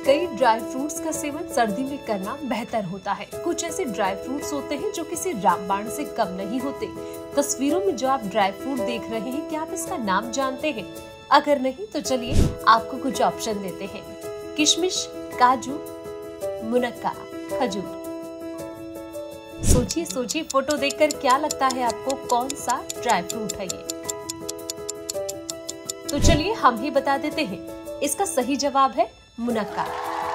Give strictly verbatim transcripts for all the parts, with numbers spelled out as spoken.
कई dry fruits का seven सर्दी में करना बेहतर होता है। कुछ ऐसे ड्राई फ्रूट्स होते हैं जो किसी रामबाण से कम नहीं होते। तस्वीरों में जो आप ड्राई फ्रूट देख रहे हैं, क्या आप इसका नाम जानते हैं? अगर नहीं तो चलिए आपको कुछ ऑप्शन देते हैं। किशमिश, काजू, मुनक्का, खजूर। सोचिए सोचिए, फोटो देखकर क्या लगता है आपको, कौन सा ड्राई फ्रूट है ये? तो चलिए हम ही बता देते हैं, इसका सही जवाब है मुनक्का।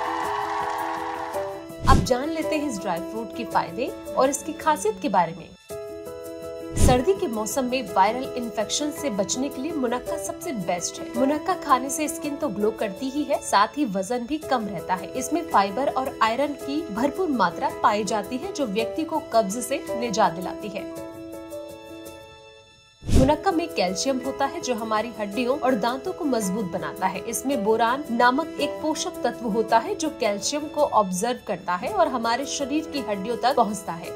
अब जान लेते हैं इस ड्राई फ्रूट के फायदे और इसकी खासियत के बारे में। सर्दी के मौसम में वायरल इन्फेक्शन से बचने के लिए मुनक्का सबसे बेस्ट है। मुनक्का खाने से स्किन तो ग्लो करती ही है, साथ ही वजन भी कम रहता है। इसमें फाइबर और आयरन की भरपूर मात्रा पाई जाती है, जो व्यक्ति को कब्ज से निजात दिलाती है। मुनक्का में कैल्शियम होता है, जो हमारी हड्डियों और दांतों को मजबूत बनाता है। इसमें बोरान नामक एक पोषक तत्व होता है, जो कैल्शियम को ऑब्जर्व करता है और हमारे शरीर की हड्डियों तक पहुंचता है।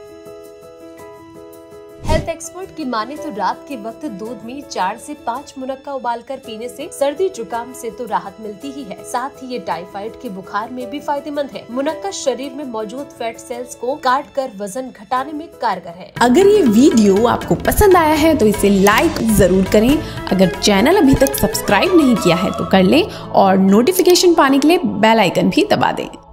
हेल्थ एक्सपर्ट की माने तो रात के वक्त दूध में चार से पाँच मुनक्का उबालकर पीने से सर्दी जुकाम से तो राहत मिलती ही है, साथ ही ये टाइफाइड के बुखार में भी फायदेमंद है। मुनक्का शरीर में मौजूद फैट सेल्स को काट कर वजन घटाने में कारगर है। अगर ये वीडियो आपको पसंद आया है तो इसे लाइक जरूर करें। अगर चैनल अभी तक सब्सक्राइब नहीं किया है तो कर लें और नोटिफिकेशन पाने के लिए बेल आइकन भी दबा दें।